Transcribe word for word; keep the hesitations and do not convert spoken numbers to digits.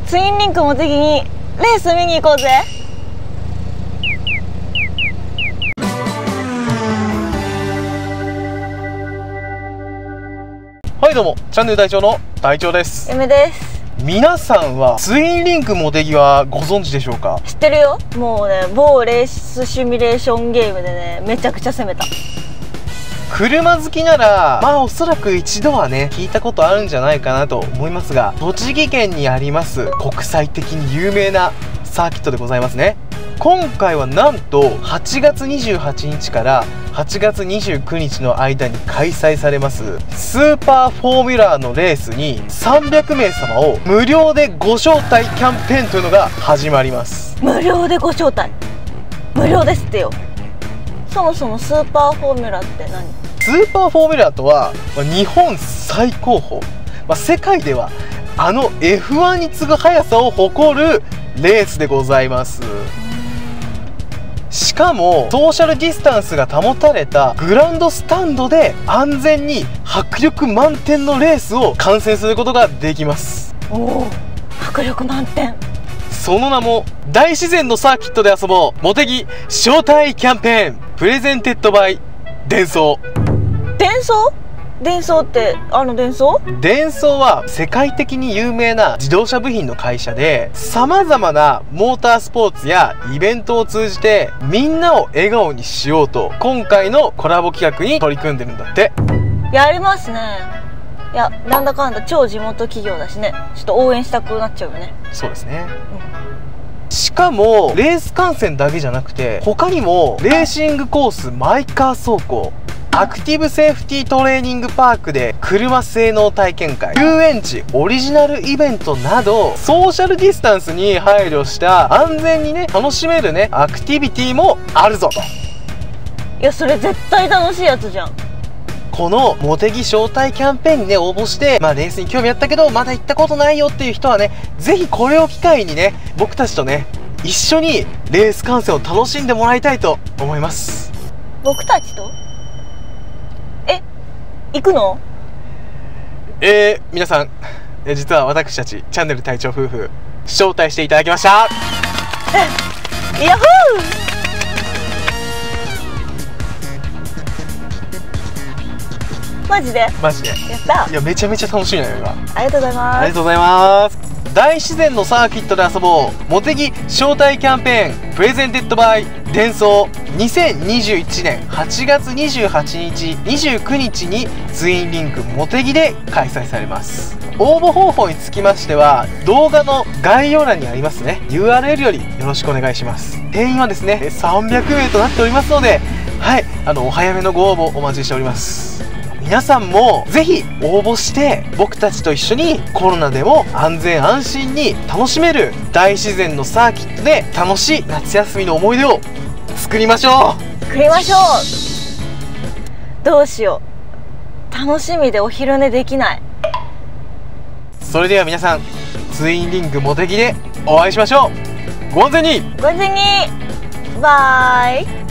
ツインリンクも的にレース見に行こうぜ。 はいどうも、チャンネル隊長の隊長です。 ゆめです。 皆さんはツインリンクモテギはご存知でしょうか？ 知ってるよ。もうね、某レースシミュレーションゲームでね、めちゃくちゃ攻めた。 車好きならまあおそらく一度はね聞いたことあるんじゃないかなと思いますが、栃木県にあります国際的に有名なサーキットでございますね。今回はなんとはちがつにじゅうはちにちからはちがつにじゅうくにちの間に開催されますスーパーフォーミュラーのレースにさんびゃくめいさまを無料でご招待キャンペーンというのが始まります。 無料でご招待、無料ですってよ。そもそもスーパーフォーミュラーって何？ スーパーフォーミュラーとは日本最高峰、まあ、世界ではあの エフワン に次ぐ速さを誇るレースでございます。しかもソーシャルディスタンスが保たれたグランドスタンドで安全に迫力満点のレースを観戦することができます。 おお、迫力満点。 その名も大自然のサーキットで遊ぼうモテギ招待キャンペーンプレゼンテッドバイデンソー。 デンソー？デンソーってあのデンソー？ デンソーは世界的に有名な自動車部品の会社で、さまざまなモータースポーツやイベントを通じてみんなを笑顔にしようと今回のコラボ企画に取り組んでるんだって。 やりますね。いや、なんだかんだ超地元企業だしね、ちょっと応援したくなっちゃうよね。 そうですね、うん、しかもレース観戦だけじゃなくて他にもレーシングコースマイカー走行、アクティブセーフティートレーニングパークで車性能体験会、遊園地オリジナルイベントなどソーシャルディスタンスに配慮した安全にね楽しめるねアクティビティもあるぞと。 いや、それ絶対楽しいやつじゃん。 このモテギ招待キャンペーンにね応募して、まあ、レースに興味あったけどまだ行ったことないよっていう人はね、ぜひこれを機会にね僕たちとね一緒にレース観戦を楽しんでもらいたいと思います。 僕たちとえ行くの？ えー、皆さん、え実は私たちチャンネル隊長夫婦招待していただきました。 えヤッホー。マジで？ マジで。 やった。 いやめちゃめちゃ楽しいのよ今。 ありがとうございます。 ありがとうございます。大自然のサーキットで遊ぼうモテギ招待キャンペーンプレゼンテッドバイデンソー。にせんにじゅういちねんはちがつにじゅうはちにちにじゅうくにちにツインリンクモテギで開催されます。応募方法につきましては動画の概要欄にありますね ユーアールエル よりよろしくお願いします。定員はですねさんびゃくめいとなっておりますので、はい、あのお早めのご応募お待ちしております。皆さんもぜひ応募して僕たちと一緒にコロナでも安全安心に楽しめる大自然のサーキットで楽しい夏休みの思い出を作りましょう。 作りましょう。どうしよう、楽しみでお昼寝できない。 それでは皆さんツインリンクモテギでお会いしましょう。ご安全に。 ご安全に。バイ。